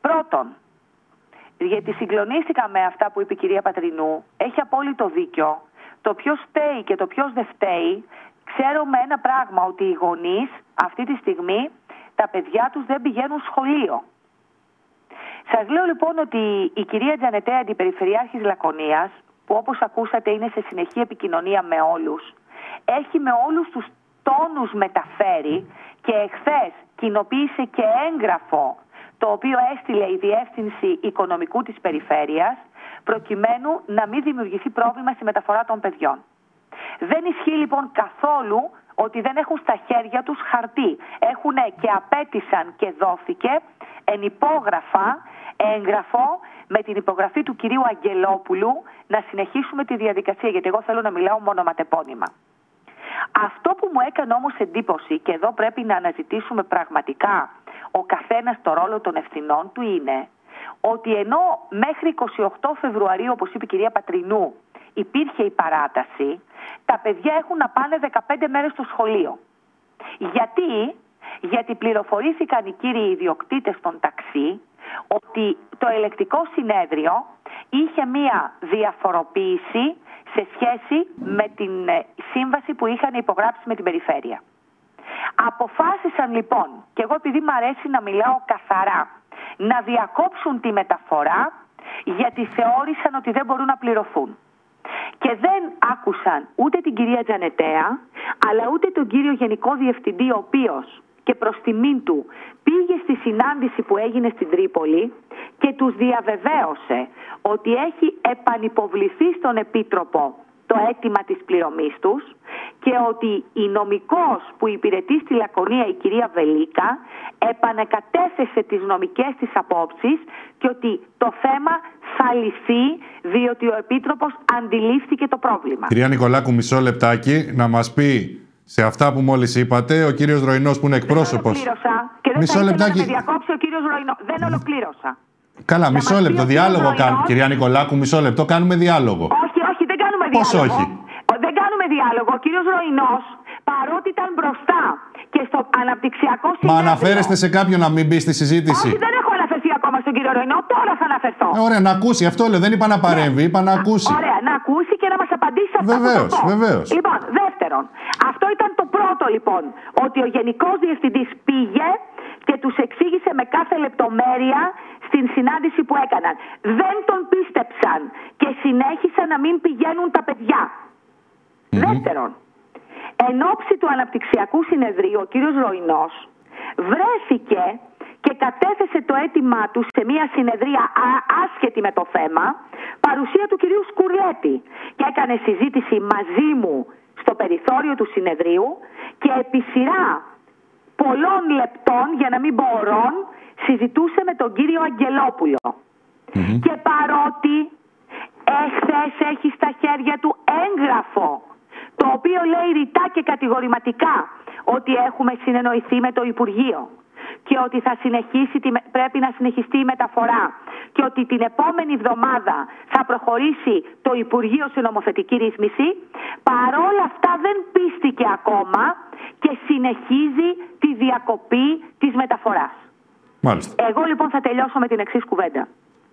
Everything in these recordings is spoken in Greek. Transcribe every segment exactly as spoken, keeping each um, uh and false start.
Πρώτον, γιατί συγκλονίστηκα με αυτά που είπε η κυρία Πατρινού, έχει απόλυτο δίκιο. Το ποιος φταίει και το ποιος δεν φταίει, ξέρουμε ένα πράγμα, ότι οι γονείς αυτή τη στιγμή τα παιδιά τους δεν πηγαίνουν σχολείο. Σας λέω λοιπόν ότι η κυρία Τζανετέα, αντιπεριφερειάρχης Λακωνίας, που όπως ακούσατε είναι σε συνεχή επικοινωνία με όλους, έχει με όλους τους τόνους μεταφέρει και εχθές κοινοποίησε και έγγραφο το οποίο έστειλε η Διεύθυνση Οικονομικού της Περιφέρειας, προκειμένου να μην δημιουργηθεί πρόβλημα στη μεταφορά των παιδιών. Δεν ισχύει λοιπόν καθόλου ότι δεν έχουν στα χέρια τους χαρτί. Έχουν και απέτησαν και δόθηκε ενυπόγραφα έγγραφο με την υπογραφή του κυρίου Αγγελόπουλου να συνεχίσουμε τη διαδικασία, γιατί εγώ θέλω να μιλάω μόνο ματεπώνυμα. Αυτό που μου έκανε όμως εντύπωση, και εδώ πρέπει να αναζητήσουμε πραγματικά ο καθένας το ρόλο των ευθυνών του, είναι ότι ενώ μέχρι εικοστή ογδόη Φεβρουαρίου, όπως είπε η κυρία Πατρινού, υπήρχε η παράταση, τα παιδιά έχουν να πάνε δεκαπέντε μέρες στο σχολείο. Γιατί? Γιατί πληροφορήθηκαν οι κύριοι ιδιοκτήτες των ταξί ότι το ελεκτικό συνέδριο είχε μία διαφοροποίηση σε σχέση με την σύμβαση που είχαν υπογράψει με την περιφέρεια. Αποφάσισαν λοιπόν, και εγώ επειδή μου αρέσει να μιλάω καθαρά, να διακόψουν τη μεταφορά, γιατί θεώρησαν ότι δεν μπορούν να πληρωθούν. Και δεν άκουσαν ούτε την κυρία Τζανετέα, αλλά ούτε τον κύριο Γενικό Διευθυντή, ο οποίος και προς τιμήν του πήγε στη συνάντηση που έγινε στην Τρίπολη και τους διαβεβαίωσε ότι έχει επανυποβληθεί στον Επίτροπο το αίτημα της πληρωμής τους και ότι η νομικός που υπηρετεί στη Λακωνία, η κυρία Βελίκα, επανεκατέθεσε τις νομικές της απόψεις και ότι το θέμα θα λυθεί, διότι ο Επίτροπος αντιλήφθηκε το πρόβλημα. Κυρία Νικολάκου, μισό λεπτάκι να μας πει σε αυτά που μόλις είπατε ο κύριος Δροϊνός, που είναι εκπρόσωπος. Δεν ολοκλήρωσα και δεν μισό θα λεπτάκι. να με διακόψει ο κύριος Δροϊνός. Δεν ολοκλήρωσα. Καλά, μισό λεπτό. Διάλογο κάνουμε. Κυρία Νικολάκου, μισό λεπτό. Κάνουμε διάλογο. Όχι, όχι, δεν κάνουμε Πώς διάλογο. όχι? Δεν κάνουμε διάλογο. Ο κύριος Δροϊνός, παρότι ήταν μπροστά και στο αναπτυξιακό συνέδριο. Μα αναφέρεστε σε κάποιον να μην μπει στη συζήτηση? Όχι, δεν έχω αναφερθεί ακόμα στον κύριο Δροϊνό. Τώρα θα αναφερθώ. Ε, ωραία, να ακούσει. Αυτό λέω. Δεν είπα να παρέμβει. Είπα να ακούσει. Ωραία, να ακούσει και να μας απαντήσει σε αυτό. Βεβαίως, βεβαίως. Λοιπόν, δεύτερον, αυτό ήταν το πρώτο λοιπόν. Ότι ο Γενικός Διευθυντής πήγε και τους εξήγησε με κάθε λεπτομέρεια στην συνάντηση που έκαναν. Δεν τον πίστεψαν και συνέχισαν να μην πηγαίνουν τα παιδιά. Mm-hmm. Δεύτερον, εν ώψη του αναπτυξιακού συνεδρίου, ο κύριος Δροϊνός βρέθηκε και κατέθεσε το αίτημά του σε μια συνεδρία άσχετη με το θέμα, παρουσία του κυρίου Σκουρλέτη, και έκανε συζήτηση μαζί μου στο περιθώριο του συνεδρίου και επί σειρά πολλών λεπτών, για να μην πω ωρών, συζητούσε με τον κύριο Αγγελόπουλο. Mm-hmm. Και παρότι εχθές έχει στα χέρια του έγγραφο, το οποίο λέει ρητά και κατηγορηματικά ότι έχουμε συνεννοηθεί με το Υπουργείο και ότι θα συνεχίσει, πρέπει να συνεχιστεί η μεταφορά και ότι την επόμενη εβδομάδα θα προχωρήσει το Υπουργείο σε νομοθετική ρύθμιση, παρόλα αυτά δεν πίστηκε ακόμα και συνεχίζει τη διακοπή της μεταφοράς. Μάλιστα. Εγώ λοιπόν θα τελειώσω με την εξής κουβέντα.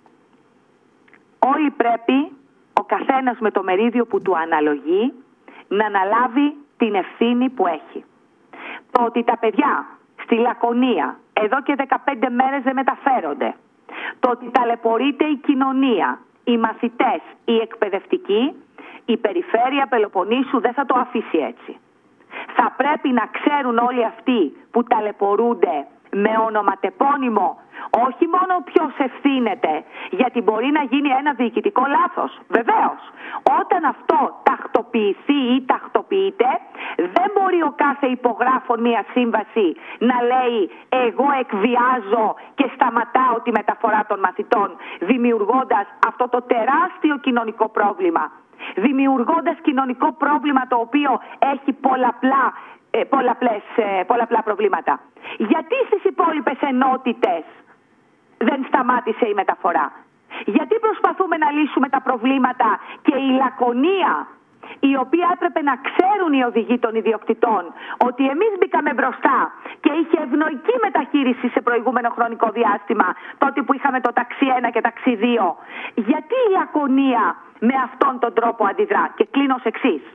Όλοι πρέπει, ο καθένας με το μερίδιο που του αναλογεί, να αναλάβει την ευθύνη που έχει. Το ότι τα παιδιά στη Λακωνία εδώ και δεκαπέντε μέρες δεν μεταφέρονται, το ότι ταλαιπωρείται η κοινωνία, οι μαθητές, οι εκπαιδευτικοί, η περιφέρεια Πελοποννήσου δεν θα το αφήσει έτσι. Θα πρέπει να ξέρουν όλοι αυτοί που ταλαιπωρούνται με ονοματεπώνυμο όχι μόνο ποιος ευθύνεται, γιατί μπορεί να γίνει ένα διοικητικό λάθος. Βεβαίως, όταν αυτό τακτοποιηθεί ή τακτοποιείται, δεν μπορεί ο κάθε υπογράφων μια σύμβαση να λέει εγώ εκβιάζω και σταματάω τη μεταφορά των μαθητών, δημιουργώντας αυτό το τεράστιο κοινωνικό πρόβλημα. Δημιουργώντας κοινωνικό πρόβλημα το οποίο έχει πολλαπλά, ε, πολλαπλές, ε, πολλαπλά προβλήματα. Γιατί στις υπόλοιπες ενότητες δεν σταμάτησε η μεταφορά? Γιατί προσπαθούμε να λύσουμε τα προβλήματα και η Λακωνία η οποία έπρεπε να ξέρουν οι οδηγοί των ιδιοκτητών ότι εμείς μπήκαμε μπροστά και είχε ευνοϊκή μεταχείριση σε προηγούμενο χρονικό διάστημα, τότε που είχαμε το ταξί ένα και ταξί δύο. Γιατί η Λακωνία με αυτόν τον τρόπο αντιδρά? Και κλείνω ως εξής.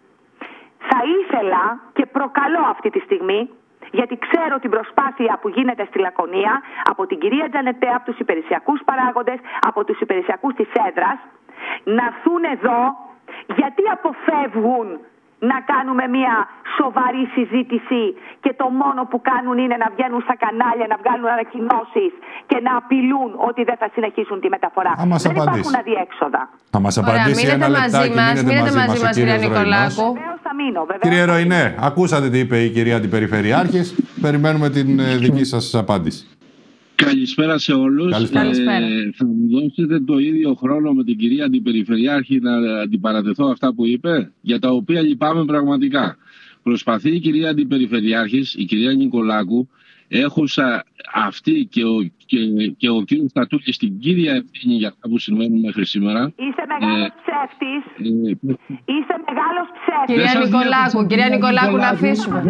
Θα ήθελα και προκαλώ αυτή τη στιγμή, γιατί ξέρω την προσπάθεια που γίνεται στη Λακωνία από την κυρία Τζανετέ, από τους υπηρεσιακούς παράγοντες, από τους υπηρεσιακούς της έδρας, να έρθουν εδώ, γιατί αποφεύγουν να κάνουμε μια σοβαρή συζήτηση και το μόνο που κάνουν είναι να βγαίνουν στα κανάλια, να βγάλουν ανακοινώσεις και να απειλούν ότι δεν θα συνεχίσουν τη μεταφορά. Δεν υπάρχουν αδιέξοδα. Θα μας απαντήσει Ωραία, ένα λεπτάκι, μείνετε μαζί μας, μας, μας κυρία Νικολάκου. Βεβαίως θα μείνω. Βεβαίως. Κύριε Ροϊνέ, ακούσατε τι είπε η κυρία Αντιπεριφερειάρχης. Περιμένουμε την δική σας απάντηση. Καλησπέρα σε όλους. Καλησπέρα. Ε, θα μου δώσετε το ίδιο χρόνο με την κυρία Αντιπεριφερειάρχη να αντιπαρατεθώ αυτά που είπε, για τα οποία λυπάμαι πραγματικά. Προσπαθεί η κυρία Αντιπεριφερειάρχης, η κυρία Νικολάκου, έχουσα αυτή και ο, και, και ο κύριος Στατούλης την κύρια ευθύνη για αυτά που συμβαίνουν μέχρι σήμερα. Είσαι μεγάλος ε, ψεύτης. Ε, Είσαι μεγάλος ψεύτης. Κυρία Νικολάκου, κυρία Νικολάκου, να αφήσουμε.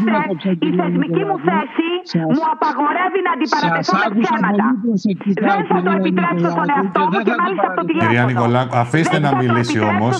Η θεσμική μου θέση μου απαγορεύει να αντιπαρατεθώ με ψέματα. Δεν θα το επιτρέψω στον εαυτό μου και μάλιστα στο τηλέφωνο. Κυρία Νικολάκου, αφήστε να μιλήσει όμως.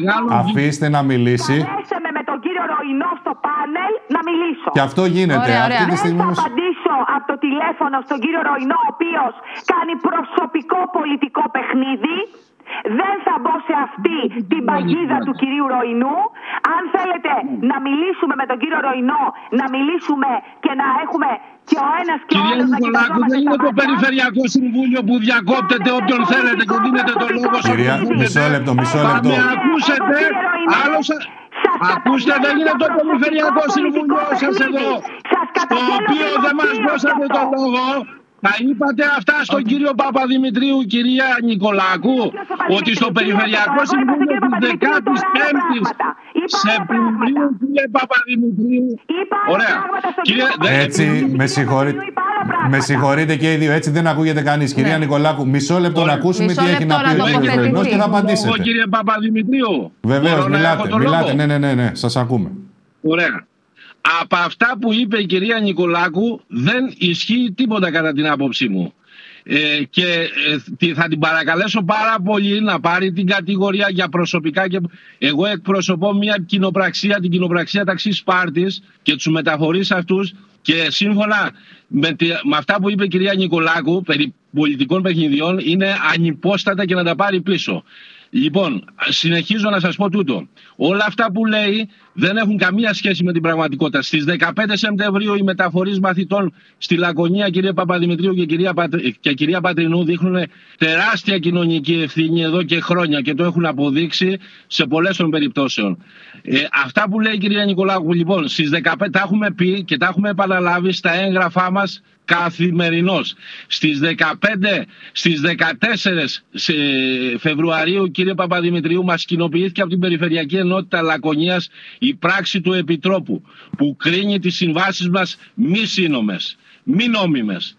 Αφήστε να μιλήσει. Καλέσαμε με τον κύριο Ροϊνό στο πάνελ να μιλήσω. Και αυτό γίνεται. Ωραία, ωραία. Αυτή τη στιγμή Δεν θα απαντήσω από το τηλέφωνο στον κύριο Ροϊνό, ο οποίος κάνει προσωπικό πολιτικό παιχνίδι. Δεν θα μπω σε αυτή την παγίδα του κυρίου Ροϊνού. Αν θέλετε να μιλήσουμε με τον κύριο Ροϊνό, να μιλήσουμε και να έχουμε και ο ένας και ο άλλος να κοιταζόμαστε. Δεν είναι το Περιφερειακό Συμβούλιο που διακόπτεται όποιον θέλετε και δίνετε το λόγο σε Κυρία, μισό λεπτό, μισό λεπτό. Θα με ακούσετε, άλλος... Ακούστε, δεν είναι το Περιφερειακό Συμβούλιο σας εδώ, στο οποίο δεν μας δώσατε το λόγο. Θα είπατε αυτά στον κύριο Παπαδημητρίου, κυρία Νικολάκου, ότι στο Περιφερειακό Συμβούλιο της δεκάτης πέμπτης Σεπτεμβρίου, κύριε Παπαδημητρίου. Ωραία. Έτσι, με συγχωρείτε. Με συγχωρείτε και οι δύο, έτσι δεν ακούγεται κανείς. Κυρία Νικολάκου, μισό λεπτό να ακούσουμε τι έχει να πει ο κύριος Ροϊνός και θα απαντήσετε. Κύριε Παπαδημητρίου. Βεβαίως, μιλάτε, μιλάτε, ναι, ναι, ναι, ναι, σας ακούμε. Ωραία. Από αυτά που είπε η κυρία Νικολάκου δεν ισχύει τίποτα κατά την άποψή μου. Ε, και ε, θα την παρακαλέσω πάρα πολύ να πάρει την κατηγορία για προσωπικά και εγώ εκπροσωπώ μια κοινοπραξία, την κοινοπραξία Ταξί Σπάρτης και τους μεταφορείς αυτούς και σύμφωνα με, τη, με αυτά που είπε η κυρία Νικολάκου περί πολιτικών παιχνιδιών είναι ανυπόστατα και να τα πάρει πίσω. Λοιπόν, συνεχίζω να σας πω τούτο. Όλα αυτά που λέει δεν έχουν καμία σχέση με την πραγματικότητα. Στις δεκαπέντε Σεπτεμβρίου οι μεταφορείς μαθητών στη Λακωνία, κυρία Παπαδημητρίου και κυρία, Πατρι... και κυρία Πατρινού, δείχνουν τεράστια κοινωνική ευθύνη εδώ και χρόνια και το έχουν αποδείξει σε πολλές των περιπτώσεων. Ε, αυτά που λέει η κυρία Νικολάκου, λοιπόν, στις δεκαπέντε τα έχουμε πει και τα έχουμε επαναλάβει στα έγγραφά μας καθημερινώς. Στις δεκαπέντε, στις δεκατέσσερις Φεβρουαρίου, κύριε Παπαδημητρίου, μας κοινοποιήθηκε από την Περιφερειακή Ενότητα Λακωνίας η πράξη του Επιτρόπου που κρίνει τις συμβάσεις μας μη σύνομες, μη νόμιμες.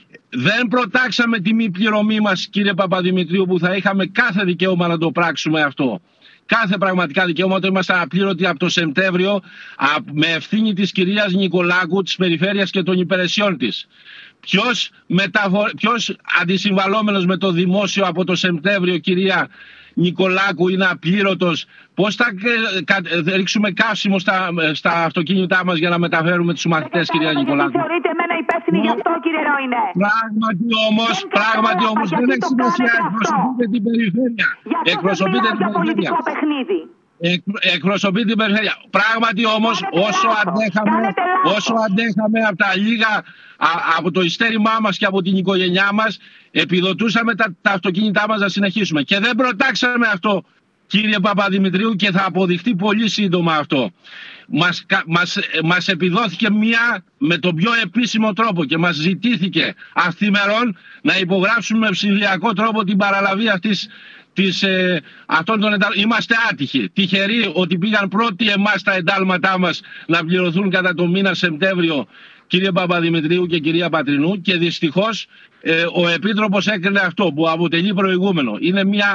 Δεν προτάξαμε τη μη πληρωμή μας, κύριε Παπαδημητρίου, που θα είχαμε κάθε δικαίωμα να το πράξουμε αυτό. Κάθε πραγματικά δικαιώματα ήμασταν απλήρωτοι από το Σεπτέμβριο με ευθύνη της κυρίας Νικολάκου, της Περιφέρειας και των υπηρεσιών της. Ποιος, μεταβο... Ποιος αντισυμβαλόμενος με το δημόσιο από το Σεπτέμβριο, κυρία Νικολάκου, είναι απλήρωτος? Πώς θα ρίξουμε καύσιμο στα, στα αυτοκίνητά μας για να μεταφέρουμε τους μαθητές, κυρία Νικολάκου? Θεωρείτε εμένα υπεύθυνη γι' αυτό, κύριε Ροϊνέ? Πράγματι όμως, πράγματι όμως δεν έχει σημασία. Εκπροσωπείτε την περιφέρεια. Εκπροσωπείτε την περιφέρεια. Εκ, εκπροσωπεί την περιφέρεια. Πράγματι όμως, όσο αντέχαμε, όσο αντέχαμε από τα λίγα, α, από το ειστέρημά μας και από την οικογένειά μας, επιδοτούσαμε τα, τα αυτοκίνητά μας να συνεχίσουμε. Και δεν προτάξαμε αυτό, κύριε Παπαδημητρίου, και θα αποδειχτεί πολύ σύντομα αυτό. Μας, μας, μας επιδόθηκε μία με τον πιο επίσημο τρόπο και μας ζητήθηκε αυθημερών να υπογράψουμε με ψηφιακό τρόπο την παραλαβή αυτής της, ε, αυτών των εντάλματων. Είμαστε άτυχοι, τυχεροί ότι πήγαν πρώτοι εμάς τα εντάλματά μας να πληρωθούν κατά το μήνα Σεπτέμβριο, κύριε Παπαδημητρίου και κυρία Πατρινού, και δυστυχώς ε, ο Επίτροπος έκρινε αυτό που αποτελεί προηγούμενο. Είναι μια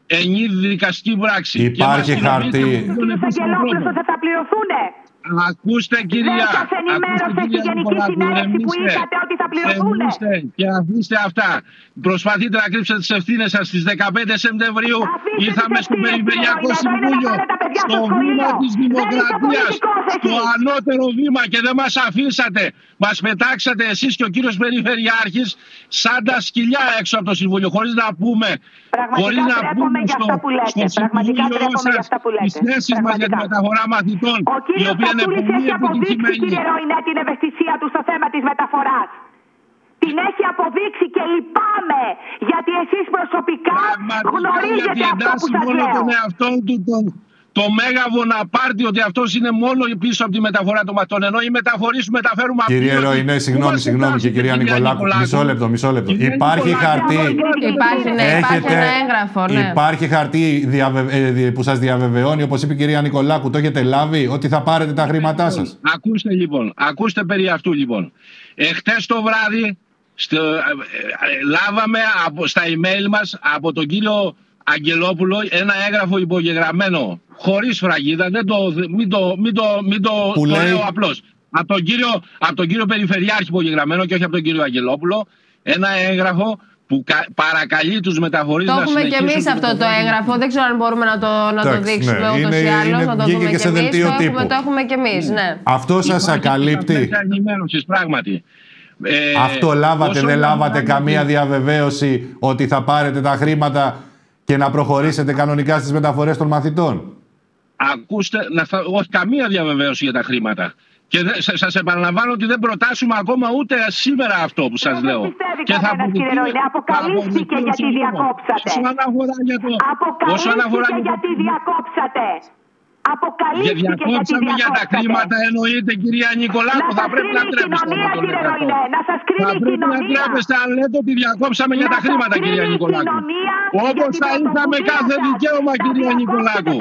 ενίδη δικαστική πράξη. Υπάρχει χαρτί. Αγγελόπουλος ότι θα πληρωθούνε. Ακούστε κυρία, δεν σας ενημέρωσε στη Γενική Συνέλευση που είπατε ότι θα πληρωθούν. Και αφήστε αυτά. Προσπαθείτε να κρύψετε τις ευθύνες σας. Στις δεκαπέντε Σεπτεμβρίου ήρθαμε στο Περιφερειακό Συμβούλιο, στο βήμα της Δημοκρατίας, στο ανώτερο βήμα, και δεν μας αφήσατε. Μας πετάξατε εσείς και ο κύριος Περιφερειάρχης σαν τα σκυλιά έξω από το Συμβούλιο, χωρίς να πούμε, χωρίς να πούμε στο, στο Συμβούλιο σας τις θέσεις μας για τη μεταφορά μαθητών, η οποία είναι πολύ επιτυχημένη. Κύριε Ροϊνέ, την ευαισθησία του στο θέμα της μεταφοράς. Την έχει αποδείξει και λυπάμαι, γιατί εσείς προσωπικά γνωρίζετε αυτό που σας μόνο λέω. Τον εαυτό του, τον, το μέγα Βοναπάρτη, ότι αυτός είναι μόνο πίσω από τη μεταφορά των μαθητών, ενώ οι μεταφορείς που μεταφέρουμε... Κύριε Ροϊνέ, συγγνώμη, συγγνώμη, και κυρία Νικολάκου, μισό λεπτό, μισό λεπτό. Υπάρχει χαρτί... Υπάρχει, ναι, υπάρχει ένα έγγραφο, ναι. Υπάρχει χαρτί διαβε... που σας διαβεβαιώνει, όπως είπε η κυρία Νικολάκου, το έχετε λάβει, ότι θα πάρετε τα χρήματά σας? Ακούστε λοιπόν, ακούστε περί αυτού λοιπόν. Εχθές το βράδυ στο, ε, ε, λάβαμε από, στα email μας από τον κύριο Αγγελόπουλο ένα έγγραφο υπογεγραμμένο χωρίς φραγίδα, δεν το, μην το, μην το, μην το, το λέω απλώς. Από τον, κύριο, από τον κύριο Περιφερειάρχη υπογεγραμμένο και όχι από τον κύριο Αγγελόπουλο, ένα έγγραφο που παρακαλεί τους μεταφορείς το να συνεχίσουν... Το έχουμε και εμείς αυτό το έγγραφο, δεν ξέρω αν μπορούμε να το, να το δείξουμε, ναι, ούτως ή άλλως, να το δούμε και, και εμείς, το έχουμε, το έχουμε και εμείς, ναι. Αυτό σας ακαλύπτει? Πράγματι. Ε, Αυτό λάβατε, δεν λάβατε καμία διαβεβαίωση ότι θα πάρετε τα χρήματα και να προχωρήσετε κανονικά στις μεταφορές των μαθητών? Ακούστε, να θα, όχι καμία διαβεβαίωση για τα χρήματα. Και δε, σας επαναλαμβάνω ότι δεν προτάσουμε ακόμα ούτε σήμερα αυτό που σας λέω. Και θα αποκαλύφθηκε γιατί διακόψατε. Όσον αφορά για το... Αποκαλύφθηκε γιατί διακόψατε. Αποκαλύφθηκε γιατί διακόψαμε για τα χρήματα, εννοείται κυρία Νικολάκου. Θα πρέπει να τρέπεστε. Να σας κρίνει η κοινωνία. Θα πρέπει να τρέπεστε αν λέτε ότι διακόψαμε για τα χρήματα, κυρία Νικολάκου. Όπως θα είχαμε κάθε δικαίωμα, κυρία Νικολάκου.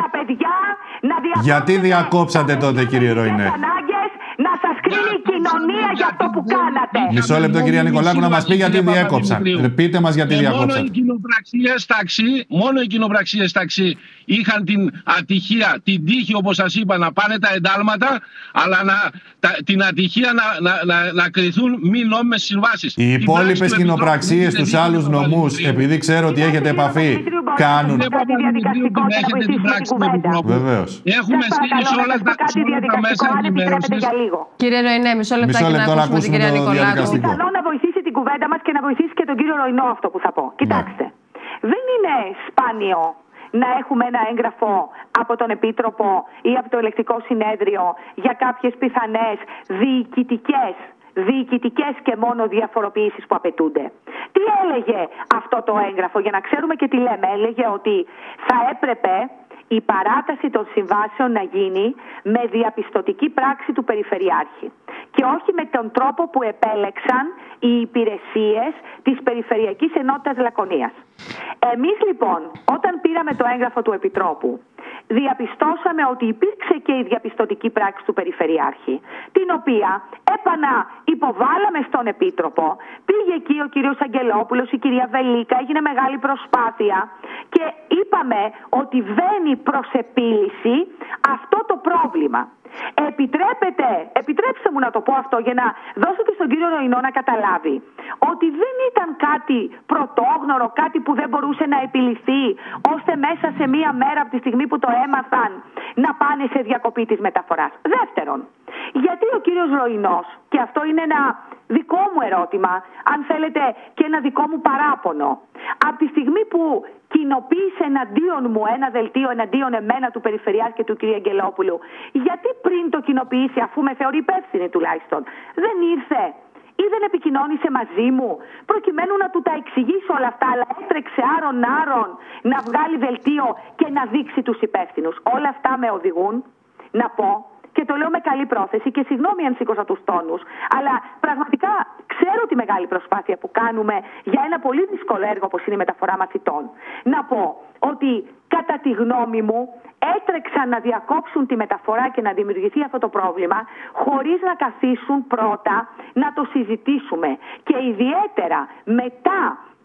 Γιατί διακόψατε τότε, κύριε Ροϊνέ? Να σας κρίνει η κοινωνία για αυτό που κάνατε. Μισό λεπτό, κυρία Νικολάκου, να μας πει γιατί διέκοψαν. Πείτε μας γιατί διέκοψαν. Μόνο οι κοινοπραξίες ταξί, μόνο οι κοινοπραξίες ταξί είχαν την ατυχία, την τύχη, όπως σας είπα, να πάνε τα εντάλματα, αλλά να, τα, την ατυχία να, να, να, να κριθούν μη νόμιμες συμβάσεις. Οι υπόλοιπες κοινοπραξίες στους άλλους νομούς, επειδή ξέρω ότι έχετε επαφή, κάνουν. Έχετε την πράξη του Επιτρόπου. Βεβαίως. Έχουμε στείλει σε όλα τα, τα μέσα ενημέρωσης. Κύριε Ροϊνέ, μισό λεπτάκι να ακούσουμε την κυρία Νικολάκου. Καλό να βοηθήσει την κουβέντα μας και να βοηθήσει και τον κύριο Ροϊνό αυτό που θα πω. Κοιτάξτε, δεν είναι σπάνιο να έχουμε ένα έγγραφο από τον Επίτροπο ή από το Ελεκτικό Συνέδριο για κάποιες πιθανές διοικητικές διοικητικές και μόνο διαφοροποιήσεις που απαιτούνται. Τι έλεγε αυτό το έγγραφο, για να ξέρουμε και τι λέμε? Έλεγε ότι θα έπρεπε η παράταση των συμβάσεων να γίνει με διαπιστωτική πράξη του Περιφερειάρχη και όχι με τον τρόπο που επέλεξαν οι υπηρεσίες της Περιφερειακής Ενότητας Λακωνίας. Εμείς λοιπόν, όταν πήραμε το έγγραφο του Επιτρόπου, διαπιστώσαμε ότι υπήρξε και η διαπιστωτική πράξη του Περιφερειάρχη, την οποία έπανα υποβάλαμε στον Επίτροπο, πήγε εκεί ο κύριος Αγγελόπουλος, η κυρία Βελίκα, έγινε μεγάλη προσπάθεια και είπαμε ότι βαίνει προς επίλυση αυτό το πρόβλημα. Επιτρέπετε, επιτρέψτε μου να το πω αυτό για να δώσω και στον κύριο Ροϊνό να καταλάβει ότι δεν ήταν κάτι πρωτόγνωρο, κάτι που δεν μπορούσε να επιληθεί ώστε μέσα σε μία μέρα από τη στιγμή που το έμαθαν να πάνε σε διακοπή της μεταφοράς. Δεύτερον, γιατί ο κύριος Ροϊνός, και αυτό είναι ένα δικό μου ερώτημα, αν θέλετε και ένα δικό μου παράπονο, από τη στιγμή που κοινοποίησε εναντίον μου ένα δελτίο εναντίον εμένα του Περιφερειάρχη και του κ. Αγγελόπουλου, γιατί πριν το κοινοποιήσει, αφού με θεωρεί υπεύθυνη τουλάχιστον, δεν ήρθε ή δεν επικοινώνησε μαζί μου προκειμένου να του τα εξηγήσει όλα αυτά, αλλά έτρεξε άρον-άρον να βγάλει δελτίο και να δείξει τους υπεύθυνους? Όλα αυτά με οδηγούν να πω, και το λέω με καλή πρόθεση και συγγνώμη αν σήκωσα τους τόνους, αλλά πραγματικά ξέρω τη μεγάλη προσπάθεια που κάνουμε για ένα πολύ δύσκολο έργο όπως είναι η μεταφορά μαθητών. Να πω ότι κατά τη γνώμη μου έτρεξαν να διακόψουν τη μεταφορά και να δημιουργηθεί αυτό το πρόβλημα χωρίς να καθίσουν πρώτα να το συζητήσουμε. Και ιδιαίτερα μετά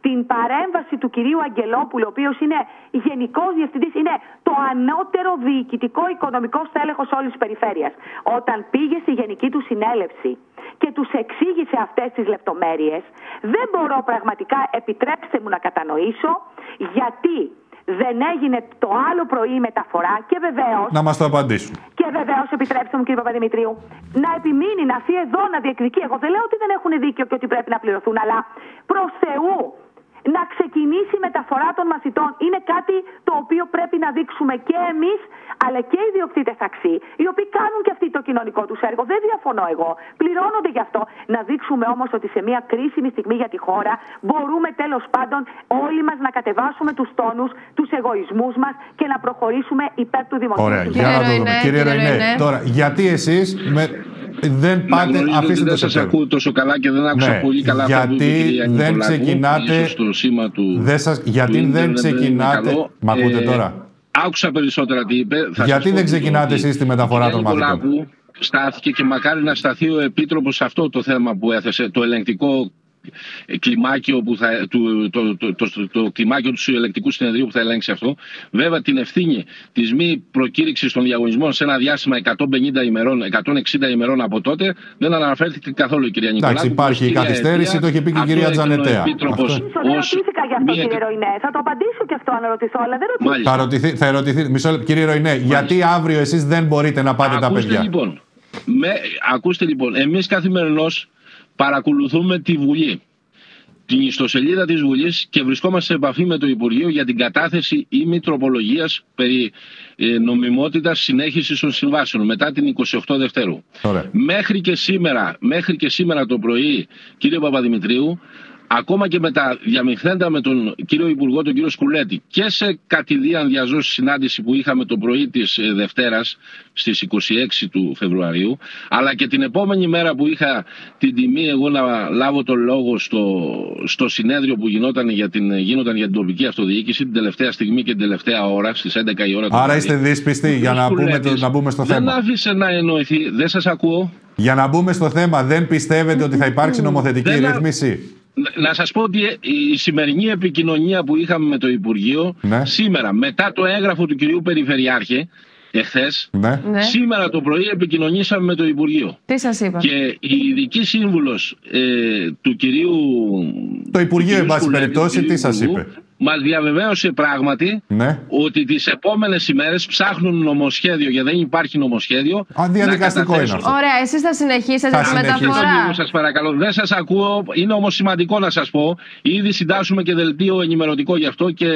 την παρέμβαση του κυρίου Αγγελόπουλου, ο οποίος είναι γενικός διευθυντής, είναι το ανώτερο διοικητικό οικονομικό στέλεχος όλης της περιφέρειας. Όταν πήγε στη γενική του συνέλευση και τους εξήγησε αυτές τις λεπτομέρειες, δεν μπορώ πραγματικά, επιτρέψτε μου να κατανοήσω, γιατί δεν έγινε το άλλο πρωί μεταφορά και βεβαίως. Να μας το απαντήσουν. Και βεβαίως, επιτρέψτε μου, κύριε Παπαδημητρίου, να επιμείνει, να έρθει εδώ να διεκδικεί. Εγώ δεν λέω ότι δεν έχουν δίκιο και ότι πρέπει να πληρωθούν, αλλά προς Θεού, να ξεκινήσει η μεταφορά των μαθητών είναι κάτι το οποίο πρέπει να δείξουμε και εμείς, αλλά και οι ιδιοκτήτες ταξί, οι οποίοι κάνουν και αυτοί το κοινωνικό τους έργο. Δεν διαφωνώ εγώ. Πληρώνονται γι' αυτό. Να δείξουμε όμως ότι σε μια κρίσιμη στιγμή για τη χώρα μπορούμε τέλος πάντων όλοι μας να κατεβάσουμε τους τόνους, τους εγωισμούς μας και να προχωρήσουμε υπέρ του δημοσίου. Ωραία, για να το δούμε. Κύριε Ροϊνέ, τώρα, γιατί εσείς με... δεν πάτε, αφήστε το σε σας ακούω τόσο καλά και δεν άκουσα ναι, πολύ καλά γιατί δεν ξεκινάτε του, δεν σας, γιατί του δεν ξεκινάτε μ' ακούτε ε, τώρα άκουσα περισσότερα τι είπε. Θα γιατί δεν ξεκινάτε εσείς τη μεταφορά των μαθητών? Στάθηκε και μακάρι να σταθεί ο Επίτροπος σε αυτό το θέμα που έθεσε, το ελεγκτικό κλιμάκιο, που θα, του, το, το, το, το, το κλιμάκιο του ελεγκτικού συνεδρίου που θα ελέγξει αυτό. Βέβαια, την ευθύνη της μη προκήρυξης των διαγωνισμών σε ένα διάστημα εκατόν πενήντα ημερών, εκατόν εξήντα ημερών από τότε δεν αναφέρθηκε καθόλου η κυρία Νικολάκου. Εντάξει, υπάρχει η καθυστέρηση, το είχε πει και η κυρία Τζανετέα. Δεν ρωτήθηκα γι' αυτό, κύριε Ροϊνέ. Θα το απαντήσω και αυτό αν ρωτηθώ, αλλά δεν ρωτήθηκα. Θα ρωτηθεί, θα ερωτηθεί. Μισό λεπτό, κύριε Ροϊνέ, γιατί αύριο εσείς δεν μπορείτε να πάτε τα παιδιά? Λοιπόν, με, ακούστε λοιπόν, εμείς καθημερινώς παρακολουθούμε τη Βουλή, την ιστοσελίδα της Βουλής και βρισκόμαστε σε επαφή με το Υπουργείο για την κατάθεση ή μη τροπολογίας περί ε, νομιμότητας συνέχισης των συμβάσεων μετά την εικοστή όγδοη Δευτέρου. Μέχρι και, σήμερα, μέχρι και σήμερα το πρωί, κύριε Παπαδημητρίου, ακόμα και με τα διαμειχθέντα με τον κύριο Υπουργό, τον κύριο Σκουλέτη, και σε κατηδίαν διαζώση συνάντηση που είχαμε το πρωί της Δευτέρας στις είκοσι έξι του Φεβρουαρίου, αλλά και την επόμενη μέρα που είχα την τιμή εγώ να λάβω τον λόγο στο, στο συνέδριο που γινόταν για την, γίνονταν για την τοπική αυτοδιοίκηση την τελευταία στιγμή και την τελευταία ώρα, στις έντεκα η ώρα. Άρα είστε δύσπιστοι για να, πούμε το, να μπούμε στο δεν θέμα. Δεν άφησε να εννοηθεί, δεν σας ακούω. Για να μπούμε στο θέμα, δεν πιστεύετε ότι θα υπάρξει νομοθετική δεν ρύθμιση? Να σας πω ότι η σημερινή επικοινωνία που είχαμε με το Υπουργείο, ναι, σήμερα, μετά το έγγραφο του κυρίου Περιφερειάρχη, εχθές, ναι, σήμερα το πρωί επικοινωνήσαμε με το Υπουργείο. Τι σας είπα? Και η ειδική σύμβουλος ε, του κυρίου... Το Υπουργείο, εν πάση περιπτώσει, τι σας είπε? Μας διαβεβαίωσε πράγματι, ναι, ότι τις επόμενες ημέρες ψάχνουν νομοσχέδιο, γιατί δεν υπάρχει νομοσχέδιο. Αδιαδικαστικό είναι αυτό. Ωραία, εσείς θα συνεχίσετε τη μεταφορά? Σας παρακαλώ, δεν σας ακούω. Είναι όμως σημαντικό να σας πω. Ήδη συντάσσουμε και δελτίο ενημερωτικό γι' αυτό και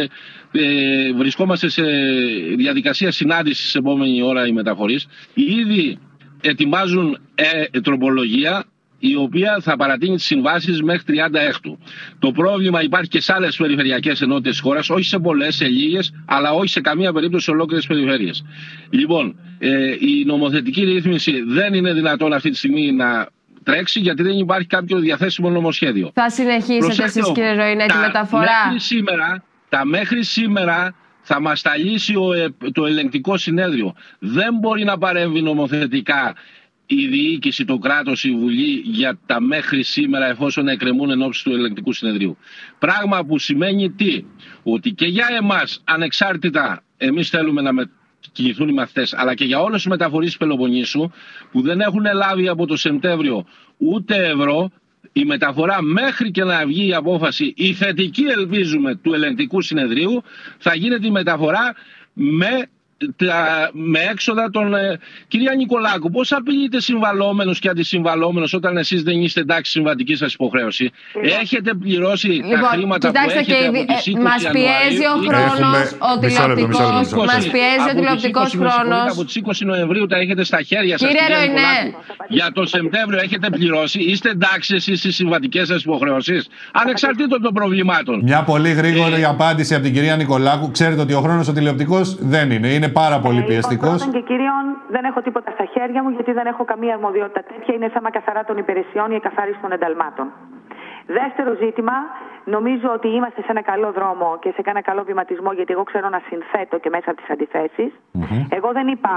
ε, βρισκόμαστε σε διαδικασία συνάντησης σε επόμενη ώρα οι μεταφορείς. Ήδη ετοιμάζουν ε, τροπολογία, η οποία θα παρατείνει τις συμβάσεις μέχρι τριάντα έκτου. Το πρόβλημα υπάρχει και σε άλλες περιφερειακές ενότητες της χώρας, όχι σε πολλές, σε λίγες, αλλά όχι σε καμία περίπτωση σε ολόκληρες περιφέρειες. Λοιπόν, ε, η νομοθετική ρύθμιση δεν είναι δυνατόν αυτή τη στιγμή να τρέξει, γιατί δεν υπάρχει κάποιο διαθέσιμο νομοσχέδιο. Θα συνεχίσετε εσείς, κύριε Ροϊνέ, τη μεταφορά? Μέχρι σήμερα, τα μέχρι σήμερα θα μας τα λύσει ο, το ελεγκτικό συνέδριο. Δεν μπορεί να παρέμβει νομοθετικά η διοίκηση, το κράτος, η Βουλή για τα μέχρι σήμερα, εφόσον εκκρεμούν εν ώψη του ελεγκτικού συνεδρίου. Πράγμα που σημαίνει τι? Ότι και για εμάς, ανεξάρτητα, εμείς θέλουμε να κινηθούν οι μαθητές, αλλά και για όλες τις μεταφορείς της Πελοποννήσου που δεν έχουν λάβει από το Σεπτέμβριο ούτε ευρώ, η μεταφορά μέχρι και να βγει η απόφαση, η θετική ελπίζουμε, του ελεγκτικού συνεδρίου, θα γίνεται η μεταφορά με Τα, με έξοδα των... Ε, κυρία Νικολάκου, πώς απειλείτε συμβαλόμενος και αντισυμβαλόμενος όταν εσείς δεν είστε εντάξει συμβατική σας υποχρέωση? Λοιπόν, έχετε πληρώσει λοιπόν, τα χρήματα που έχετε και από τις είκοσι μας πιέζει ο χρόνος, ο τηλεοπτικός, μας πιέζει ο τηλεοπτικός χρόνος. Από τις είκοσι Νοεμβρίου τα έχετε στα χέρια σας, κύριε Ροϊνέ. Για το Σεπτέμβριο έχετε πληρώσει? Είστε εντάξει εσείς στις συμβατικές σας υποχρεώσεις, ανεξαρτήτως των προβλημάτων? Μια πολύ γρήγορη ε... απάντηση από την κυρία Νικολάκου. Ξέρετε ότι ο χρόνος ο τηλεοπτικός δεν είναι. Είναι πάρα πολύ ε, πιεστικός. Πρώτον και κυρίων, δεν έχω τίποτα στα χέρια μου, γιατί δεν έχω καμία αρμοδιότητα τέτοια. Είναι θέμα καθαρά των υπηρεσιών, η εκαθάριση των ενταλμάτων. Δεύτερο ζήτημα, νομίζω ότι είμαστε σε ένα καλό δρόμο και σε ένα καλό βηματισμό, γιατί εγώ ξέρω να συνθέτω και μέσα από τις αντιθέσεις. Mm-hmm. Εγώ δεν είπα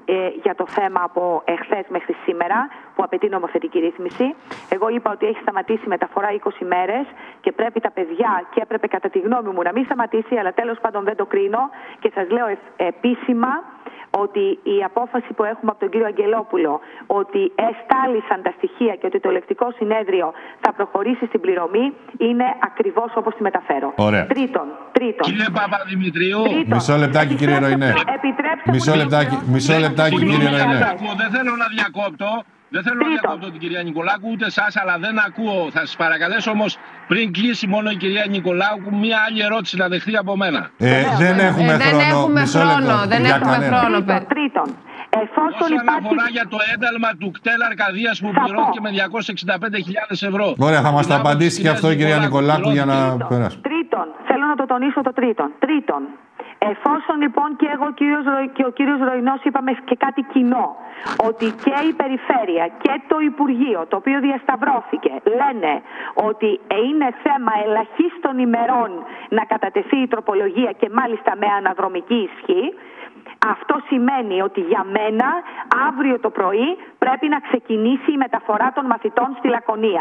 ε, για το θέμα από εχθές μέχρι σήμερα, που απαιτεί νομοθετική ρύθμιση. Εγώ είπα ότι έχει σταματήσει η μεταφορά είκοσι μέρες και πρέπει τα παιδιά, και έπρεπε κατά τη γνώμη μου να μην σταματήσει, αλλά τέλος πάντων δεν το κρίνω και σας λέω ε, επίσημα ότι η απόφαση που έχουμε από τον κύριο Αγγελόπουλο, ότι εστάλησαν τα στοιχεία και ότι το ελεκτικό συνέδριο θα προχωρήσει στην πληρωμή, είναι ακριβώς όπως τη μεταφέρω. Ωραία. Τρίτον, τρίτον. Κύριε Παπαδημητρίου. Τρίτον, μισό λεπτάκι, κύριε Ροϊνέ. Μισό λεπτάκι, μισό λεπτάκι, κύριε Ροϊνέ. Δεν θέλω να διακόπτω. Δεν θέλω να διακόπτω την κυρία Νικολάκου, ούτε εσάς, αλλά δεν ακούω. Θα σας παρακαλέσω όμως, πριν κλείσει μόνο η κυρία Νικολάκου, μία άλλη ερώτηση να δεχτεί από μένα. Ε, δεν έχουμε ε, χρόνο. Δεν έχουμε μισό χρόνο. λεπτό. Δεν Για έχουμε κανένα. χρόνο. Τρίτον, τρίτον. Εφόσον Όσον υπάρχει... αφορά για το ένταλμα του κτέλ Αρκαδίας που πληρώθηκε με διακόσιες εξήντα πέντε χιλιάδες ευρώ. Ωραία, θα μας το απαντήσει και αυτό η κυρία Νικολάκου για να περάσουμε. Τρίτον, θέλω να το τονίσω το τρίτον. Τρίτον, εφόσον λοιπόν και εγώ και ο κύριος Ροϊνός είπαμε και κάτι κοινό, ότι και η Περιφέρεια και το Υπουργείο, το οποίο διασταυρώθηκε, λένε ότι είναι θέμα ελαχίστων ημερών να κατατεθεί η τροπολογία και μάλιστα με αναδρομική ισχύ, αυτό σημαίνει ότι για μένα αύριο το πρωί πρέπει να ξεκινήσει η μεταφορά των μαθητών στη Λακωνία.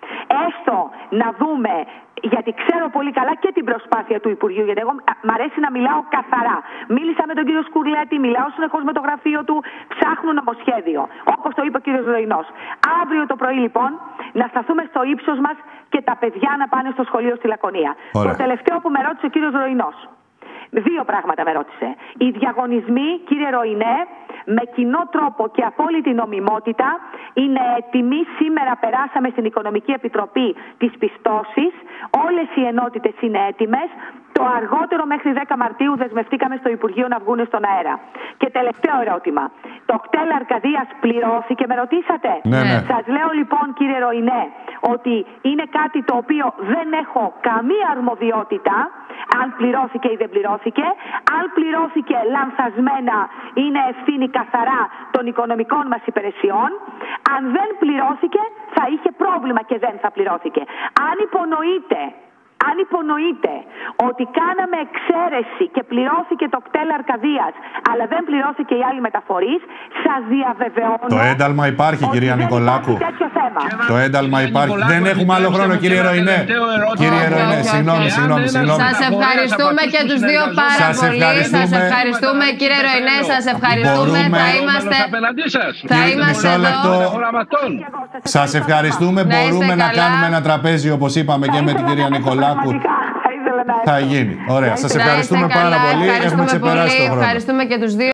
Έστω να δούμε, γιατί ξέρω πολύ καλά και την προσπάθεια του Υπουργείου, γιατί εγώ μ' αρέσει να μιλάω καθαρά. Μίλησα με τον κύριο Σκουρλέτη, μιλάω συνεχώς με το γραφείο του, ψάχνουν νομοσχέδιο, όπως το είπε ο κύριος Ροϊνός. Αύριο το πρωί λοιπόν να σταθούμε στο ύψος μας και τα παιδιά να πάνε στο σχολείο στη Λακωνία. Ωραία. Το τελευταίο που με ρώτησε ο κύριος Ροϊνός. Δύο πράγματα με ρώτησε. Οι διαγωνισμοί, κύριε Ροϊνέ, με κοινό τρόπο και απόλυτη νομιμότητα είναι έτοιμοι. Σήμερα περάσαμε στην Οικονομική Επιτροπή τις πιστώσεις. Όλες οι ενότητες είναι έτοιμες. Το αργότερο μέχρι δέκα Μαρτίου δεσμευτήκαμε στο Υπουργείο να βγουν στον αέρα. Και τελευταίο ερώτημα. Το κτέλ Αρκαδίας πληρώθηκε, με ρωτήσατε. Ναι, ναι. Σας λέω λοιπόν, κύριε Ροϊνέ, ότι είναι κάτι το οποίο δεν έχω καμία αρμοδιότητα αν πληρώθηκε ή δεν πληρώθηκε. Αν πληρώθηκε λανθασμένα, είναι ευθύνη καθαρά των οικονομικών μας υπηρεσιών. Αν δεν πληρώθηκε, θα είχε πρόβλημα και δεν θα πληρώθηκε. Αν υπονοείται Αν υπονοείται ότι κάναμε εξαίρεση και πληρώθηκε το κτέλ Αρκαδίας, αλλά δεν πληρώθηκε οι άλλοι μεταφορείς, σας διαβεβαιώνω... Το ένταλμα υπάρχει, κυρία Νικολάκου. Το ένταλμα υπάρχει. Δεν έχουμε άλλο χρόνο, κύριε Ροϊνέ. Κύριε Ροϊνέ, συγγνώμη, συγγνώμη. Σας ευχαριστούμε και τους δύο πάρα πολύ. Σας ευχαριστούμε, κύριε Ροϊνέ, σας ευχαριστούμε. Θα είμαστε... Θα είμαστε εδώ. Σας ευχαριστούμε. Μπορούμε να κάνουμε ένα τραπέζι, όπως είπαμε και με την κυρία Νικολάκου. Θα γίνει. Ωραία. Σας ευχαριστούμε πάρα πολύ. Έχουμε ξεπεράσει το χρόνο. Ευχαριστούμε και τους δύο.